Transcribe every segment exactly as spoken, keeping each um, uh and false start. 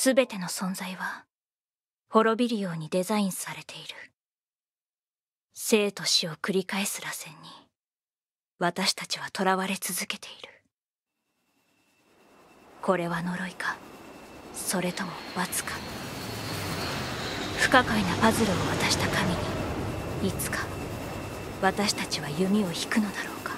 すべての存在は滅びるようにデザインされている。生と死を繰り返す螺旋に私たちは囚われ続けている。これは呪いか、それとも罰か。不可解なパズルを渡した神にいつか私たちは弓を引くのだろうか。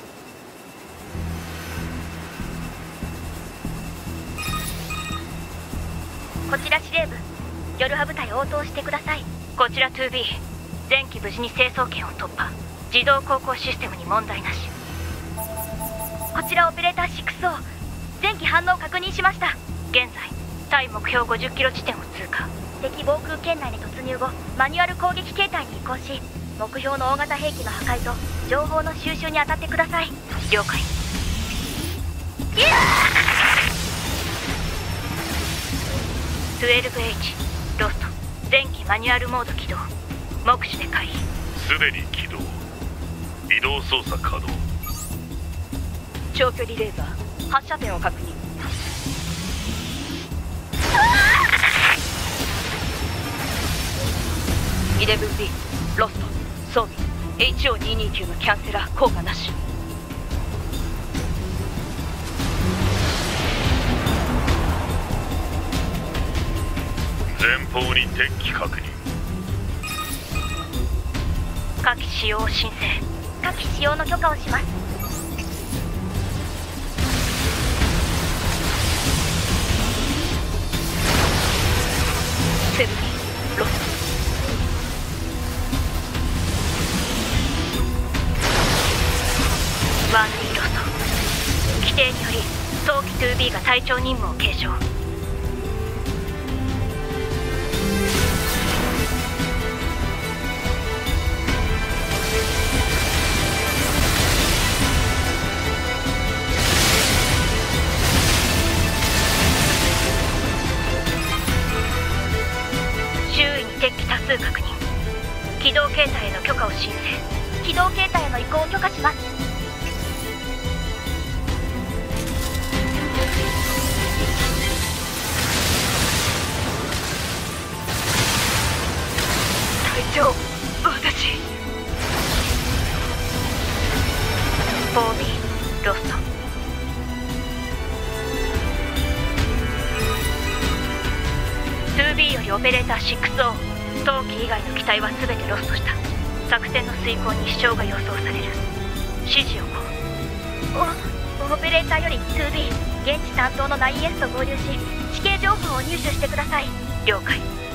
こちら司令部、夜派部隊応答してください。 こちら ツービー、 前期無事に成層圏を突破。自動航行システムに問題なし。 こちらオペレーター シックスオー、 前期反応確認しました。 現在対目標ごじゅっキロ地点を通過。 敵防空圏内に突入後、マニュアル攻撃形態に移行し、目標の大型兵器の破壊と情報の収集に当たってください。 了解。じゅうにエイチ ロスト、前期マニュアルモード起動。目視で回避。 すでに起動。移動操作可能。 長距離レーザー発射点を確認。イレブンビー、 ロスト、装備 エイチオーにひゃくにじゅうきゅう のキャンセラー効果なし。 前方に敵機確認。 火器使用を申請。 火器使用の許可をします。 セブン、ロスト。ワンディーロスト。規定により早期 ツービー が隊長任務を継承。周囲に敵機多数確認。機動形態への許可を申請。 機動形態への移行を許可します。 隊長、私。フォービー、ロスト。ツービー よりオペレーター シックスオー、 当機以外の機体は全てロストした。作戦の遂行に支障が予想される。指示をこう。おオペレーターより ツービー、 現地担当の ナインエス と合流し、地形情報を入手してください。 了解。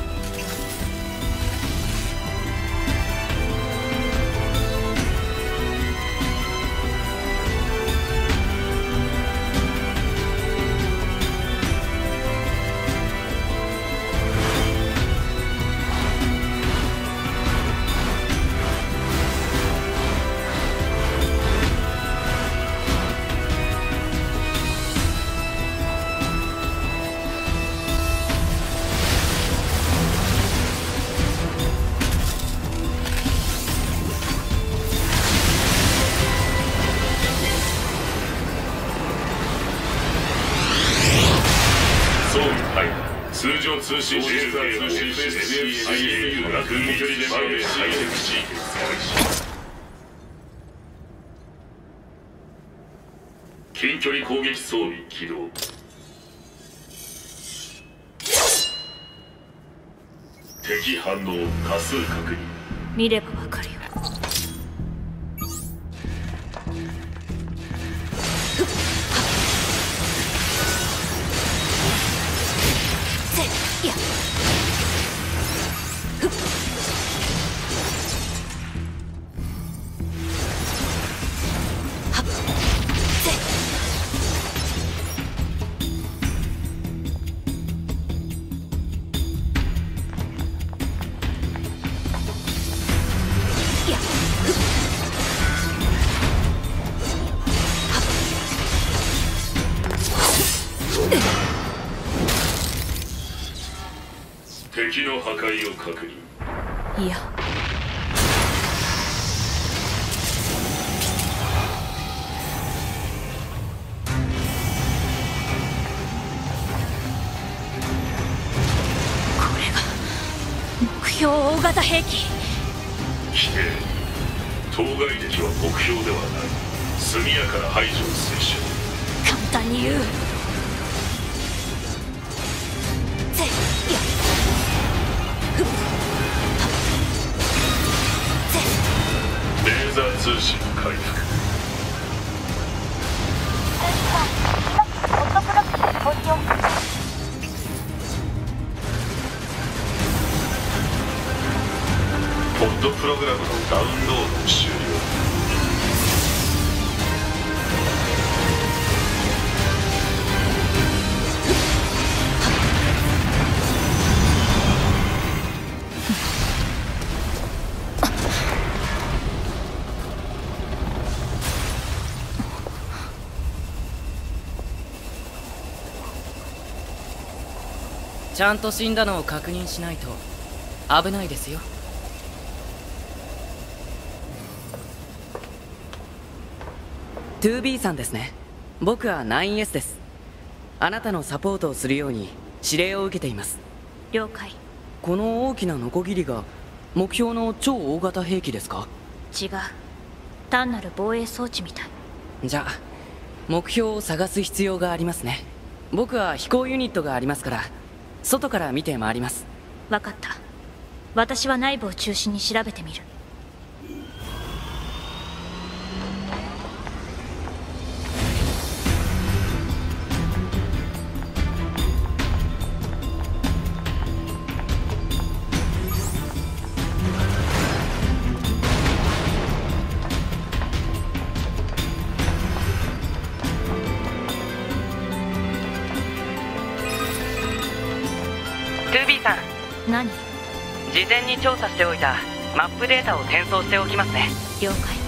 通常通信システム エフエスエスアイエー が空距離でハイテクシ近距離攻撃装備起動。敵反応多数確認。 見ればわかるよ。いや敵の破壊を確認。 いや超大型兵器。 否定。当該敵は目標ではない。速やかな排除を推奨。 簡単に言う。ぜっやふっぜっ。 レーザー通信回復。 ホットプロックス更新を。 ポッドプログラムのダウンロード終了。 ちゃんと死んだのを確認しないと危ないですよ。ツービー さんですね。僕は ナインエス です。あなたのサポートをするように指令を受けています。 了解。 この大きなノコギリが目標の超大型兵器ですか？ 違う。単なる防衛装置みたい。 じゃあ目標を探す必要がありますね。僕は飛行ユニットがありますから外から見て回ります。 分かった。私は内部を中心に調べてみる。 ツービー さん、 何？ 事前に調査しておいたマップデータを転送しておきますね。 了解。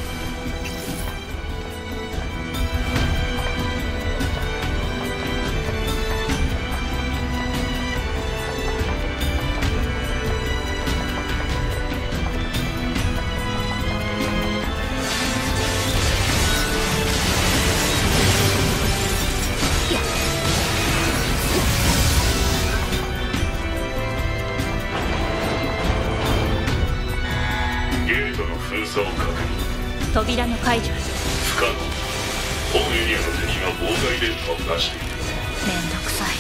扉の解除。 不可能。本エリアの敵が妨害電波を出している。 めんどくさい。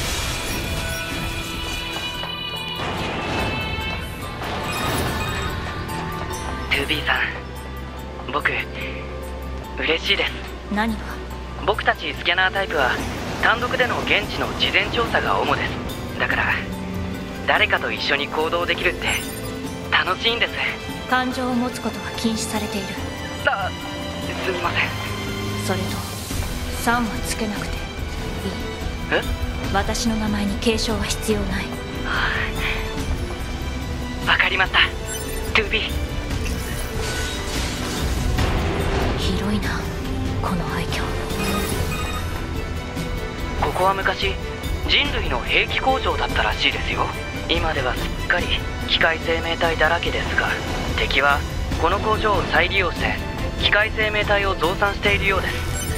ツービー さん、僕嬉しいです。 何が？ 僕たちスキャナータイプは単独での現地の事前調査が主です。だから誰かと一緒に行動できるって楽しいんです。 感情を持つことは禁止されている。 あ、すみません。 それとさんはつけなくていい。 え？ 私の名前に継承は必要ない。 わかりました。トゥービー。 広いな、この廃墟。 ここは昔人類の兵器工場だったらしいですよ。今ではすっかり機械生命体だらけですが、敵はこの工場を再利用して機械生命体を増産しているようです。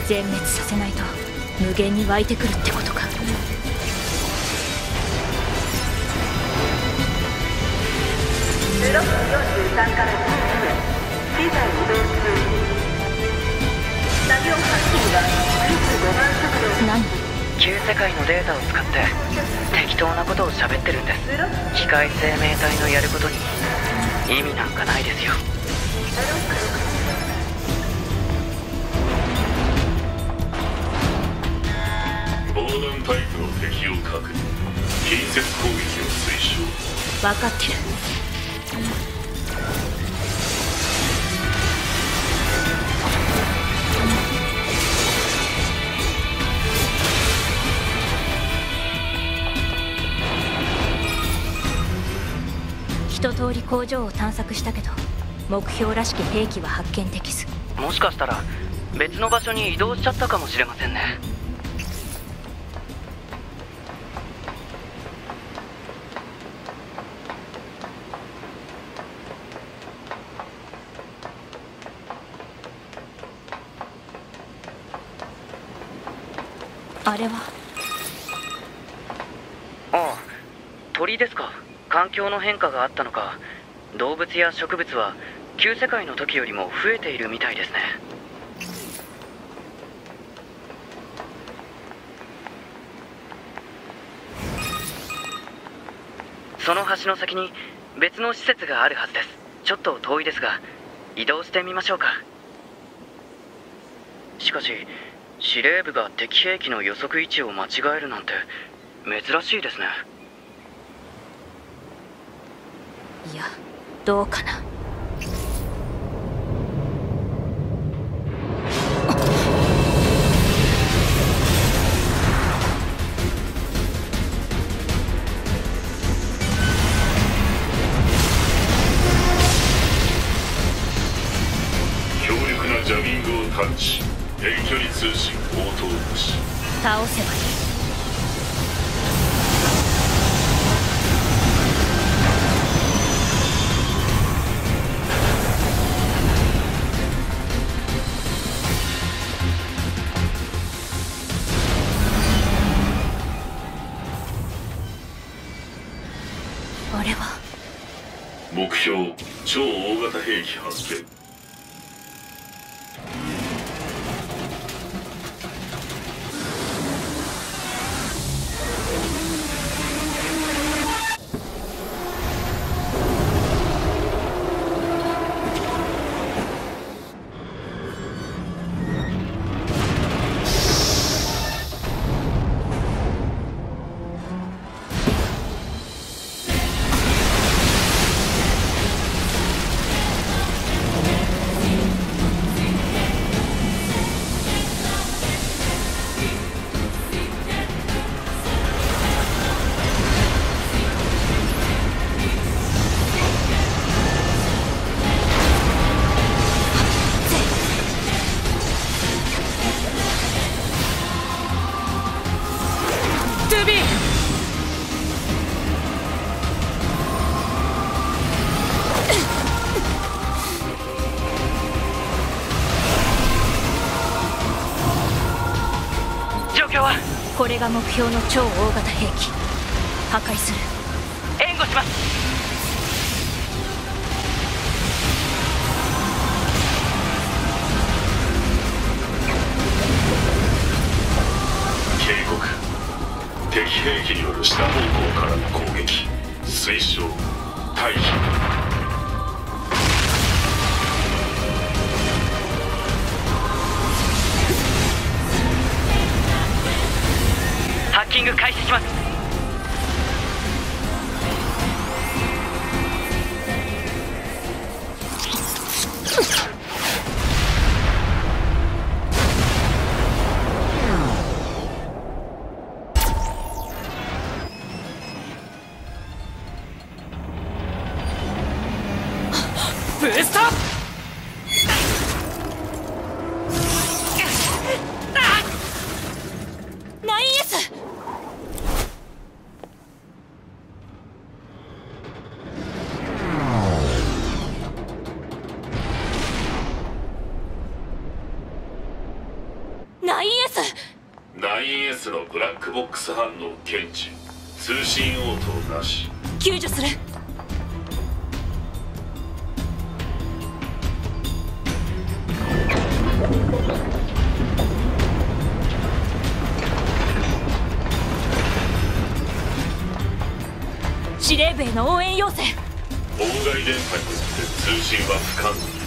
全滅させないと無限に湧いてくるってことか。 ブロックよんじゅうさんからにじゅうへ機材移動中。作業半径はじゅうごばん速度。 何？ 旧世界のデータを使って適当なことを喋ってるんです。機械生命体のやることに意味なんかないですよ。 防弾タイプの敵を確認。近接攻撃を推奨。 分かってる。一通り工場を探索したけど目標らしき兵器は発見できず。 もしかしたら別の場所に移動しちゃったかもしれませんね。 あれは？ ああ、鳥ですか。 環境の変化があったのか、動物や植物は旧世界の時よりも増えているみたいですね。その橋の先に別の施設があるはずです。ちょっと遠いですが移動してみましょうか。しかし司令部が敵兵器の予測位置を間違えるなんて珍しいですね。 いや、どうかな。 強力なジャミングを探知。遠距離通信応答なし。 倒せばいい。あれは目標超大型兵器発見。 これが目標の超大型兵器。破壊する。 援護します。 警告。敵兵器による下方向からの攻撃。推奨退避。 ハッキング開始します。 ブースト。ナインエス。ナインエス。 ナインエスのブラックボックス反応検知。通信応答なし。 救助する。司令部への応援要請。 妨害電波によって通信は不可能。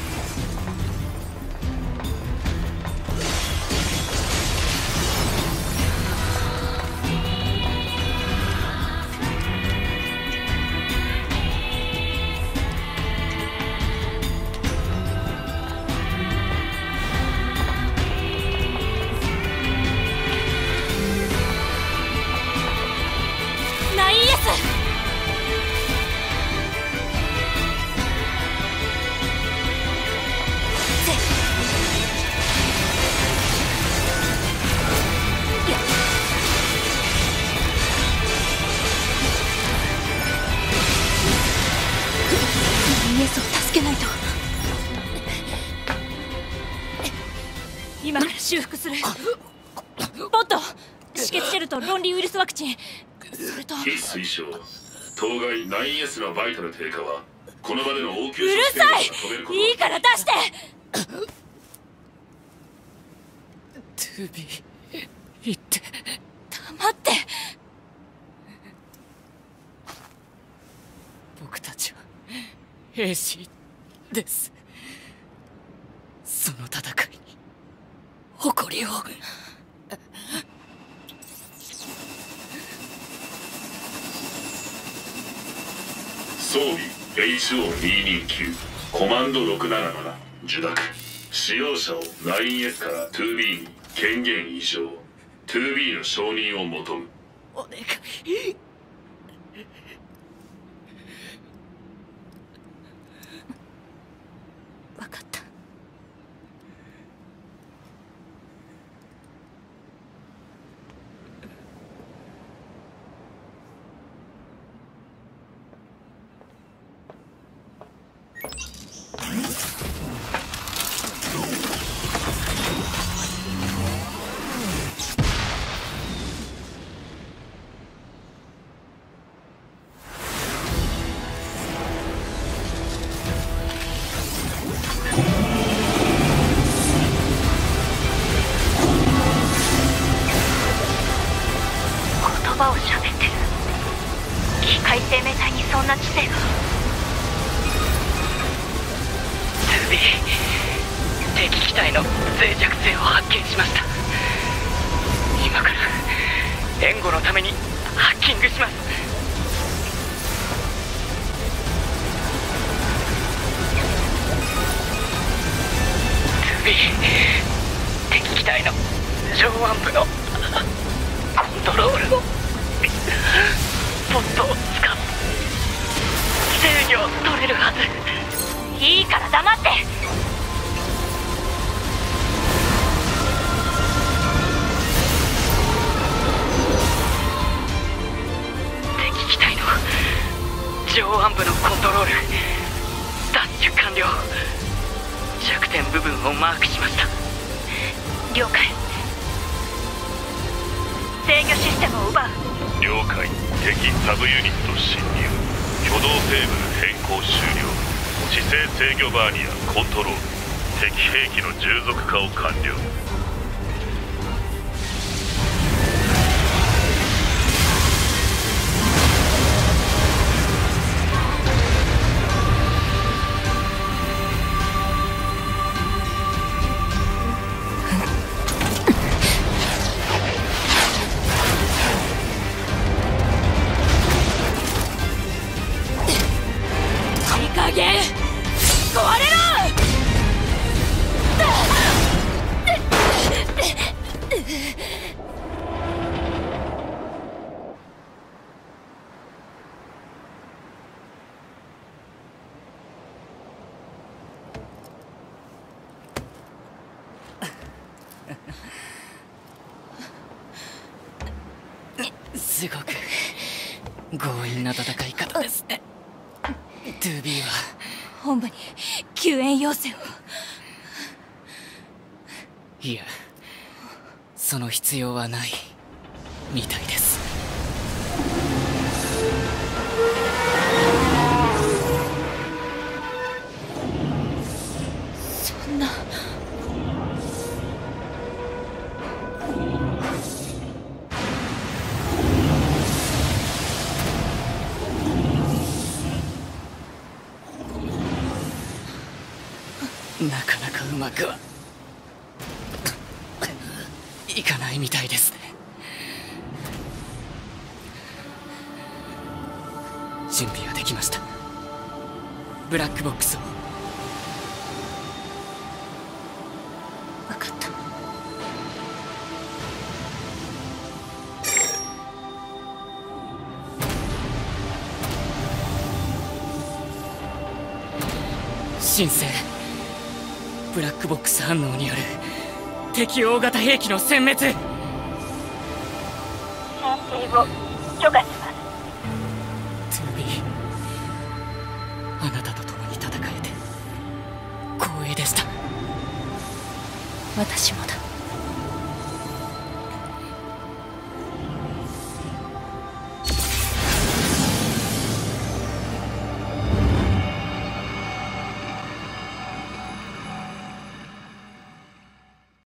ナインエス。イエスを助けないと。今から修復する。ポット、止血シェルとロンリーウイルスワクチン、それと非推奨当該 ナインエス のバイタル低下はこの場での応急うるさい。いいから出して。 トゥービー言って。 黙って。 僕たちは兵士です。その戦いに誇りを。 装備 エイチオーにひゃくにじゅうきゅう コマンドろくなななな受諾。使用者を ナインエス から ツービー に権限移譲。 ツービー の承認を求む。 お願い。 分かった。 言葉を喋ってる。機械生命体にそんな知性が。 ツービー、敵機体の脆弱性を発見しました。今から援護のためにハッキングします。ツービー、敵機体の上腕部のコントロールをポットを使って制御を取れるはず。 いいから黙って。 敵機体の上腕部のコントロール奪取完了。弱点部分をマークしました。 了解。制御システムを奪う。 了解。敵サブユニット侵入。挙動テーブル変更終了。姿勢制御バーニアコントロール。敵兵器の従属化を完了。 すごく強引な戦い方ですね。トゥービーは本部に救援要請を。 いや、その必要はないみたいです。 そんな。 なかなかうまくはいかないみたいですね。準備はできました。ブラックボックスを。 分かった。 申請。ブラックボックス反応による敵大型兵器の殲滅。 申請を許可します。 トゥービー、あなたと共に戦えて光栄でした。 私も。